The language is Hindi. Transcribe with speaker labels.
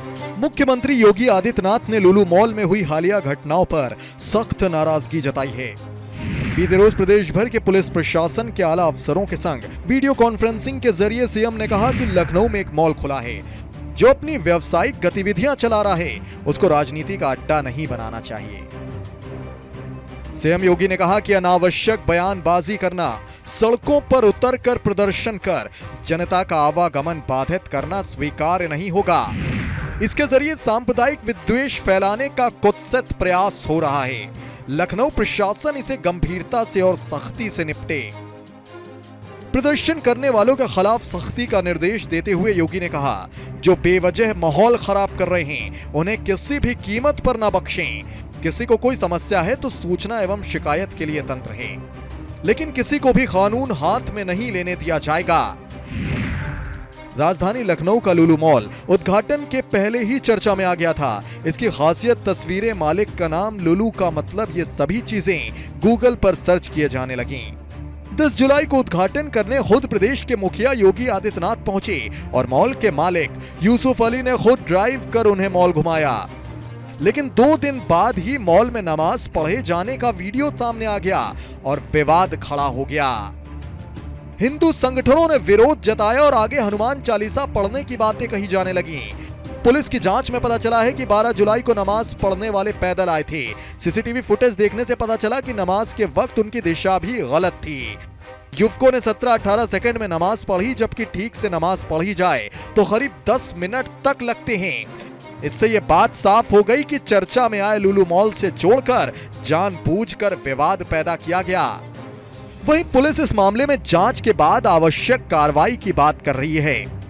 Speaker 1: मुख्यमंत्री योगी आदित्यनाथ ने लुलु मॉल में हुई हालिया घटनाओं पर सख्त नाराजगी जताई है। बीते रोज प्रदेश भर के पुलिस प्रशासन के आला अफसरों के संग वीडियो कॉन्फ्रेंसिंग के जरिए सीएम ने कहा कि लखनऊ में एक मॉल खुला है जो अपनी व्यावसायिक गतिविधियां चला रहा है, उसको राजनीति का अड्डा नहीं बनाना चाहिए। सीएम योगी ने कहा कि अनावश्यक बयानबाजी करना, सड़कों पर उतरकर प्रदर्शन कर जनता का आवागमन बाधित करना स्वीकार्य नहीं होगा। इसके जरिए सांप्रदायिक विद्वेष फैलाने का कुत्सित प्रयास हो रहा है। लखनऊ प्रशासन इसे गंभीरता से और सख्ती से निपटे। प्रदर्शन करने वालों के खिलाफ सख्ती का निर्देश देते हुए योगी ने कहा, जो बेवजह माहौल खराब कर रहे हैं उन्हें किसी भी कीमत पर न बख्शें। किसी को कोई समस्या है तो सूचना एवं शिकायत के लिए तंत्र है, लेकिन किसी को भी कानून हाथ में नहीं लेने दिया जाएगा। राजधानी लखनऊ का लुलु मॉल उद्घाटन के पहले ही चर्चा में आ गया था। इसकी खासियत तस्वीरें, मालिक का नाम, लुलु का मतलब, ये सभी चीजें गूगल पर सर्च किए जाने लगी। 10 जुलाई को उद्घाटन करने खुद प्रदेश के मुखिया योगी आदित्यनाथ पहुंचे और मॉल के मालिक यूसुफ अली ने खुद ड्राइव कर उन्हें मॉल घुमाया। लेकिन 2 दिन बाद ही मॉल में नमाज पढ़े जाने का वीडियो सामने आ गया और विवाद खड़ा हो गया। हिंदू संगठनों ने विरोध जताया और आगे हनुमान चालीसा पढ़ने की बातें कही जाने लगी। पुलिस की जांच में पता चला है कि 12 जुलाई को नमाज पढ़ने वाले पैदल आए थे। सीसीटीवी फुटेज देखने से पता चला कि नमाज के वक्त उनकी दिशा भी गलत थी। युवकों ने 17-18 सेकंड में नमाज पढ़ी, जबकि ठीक से नमाज पढ़ी जाए तो करीब 10 मिनट तक लगते हैं। इससे ये बात साफ हो गई कि चर्चा में आए लुलु मॉल से जोड़कर जानबूझकर विवाद पैदा किया गया। वहीं पुलिस इस मामले में जांच के बाद आवश्यक कार्रवाई की बात कर रही है।